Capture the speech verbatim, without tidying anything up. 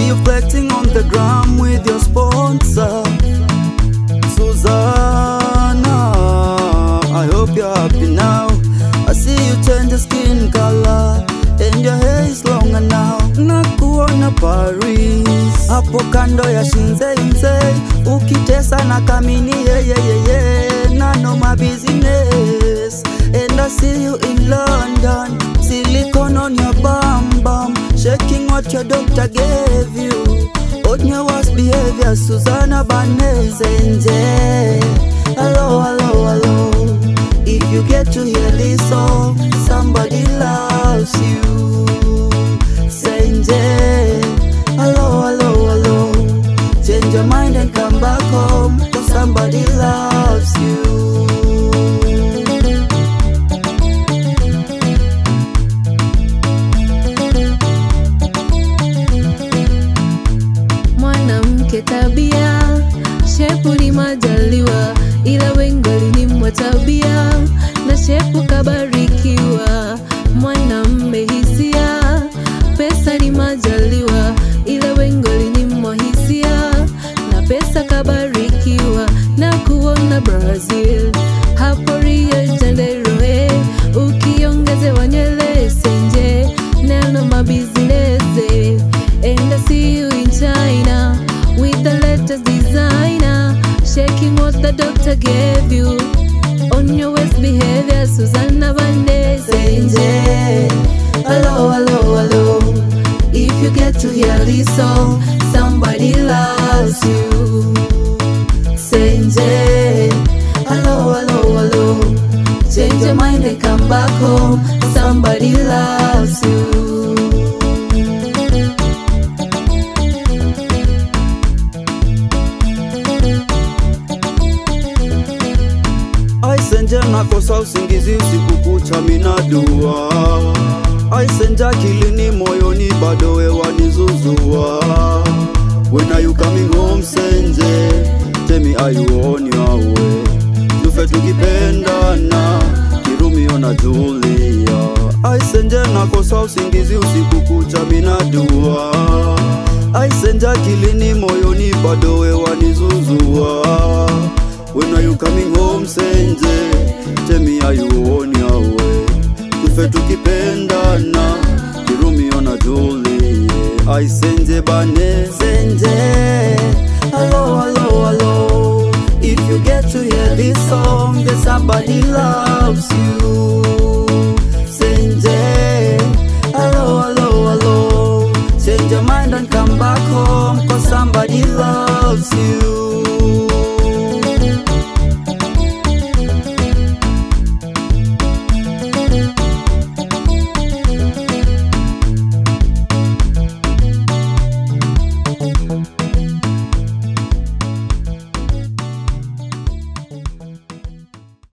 see you flexing on the gram with your sponsor, Susanna. I hope you're happy now. I see you change your skin color and your hair is longer now. Nakuona Paris, hapo kando ya Shinsense, ukitesa na kamini yeah yeah yeah yeah. None of my business. And I see you in London, silicone on your bum bum, shaking what your doctor gave you. On your worst behavior, Susanna Banezenje. Hello, hello, hello. If you get to hear this song, somebody loves you. Senje. Hello, hello, hello. Change your mind and come back home, cause somebody loves you. Mwanamke tabia, shepu ni majaliwa, ila wengi walinimwa tabia, na shepu kabarikiwa. Mwanamume hisia, pesa ni majaliwa, ila wengi walinimwa hisia, na pesa kabarikiwa. Na kuona Brazil, hapo Rio Janeiro, eh, ukiongezewa nywele senje, none of my business, eh. And I see you in China with the latest designer, shaking what the doctor gave you. On your worst behavior, Susanna Banezenje. Hello, hello, hello. If you get to hear this song, somebody loves you. Senje. Hello, hello, hello. Change your mind and come back home, somebody loves you. Aisenja nakosa usingizi usiku kucha minadua. Aisenja kilini moyoni bado wewa nizuzua. When are you coming home Senje? Tell me are you on your way? Tufe tukipendana Kirumio na Julia. Aisenja nakosa usingizi usiku kucha minadua. Aisenja kilini moyoni bado wewa nizuzua. When are you coming home Senje? Tell me are you on your way? Tufe tukipendana Kirumio na Julia. Aisenje Banezenje. Hello, hello, hello. If you get to hear this song, then somebody loves you.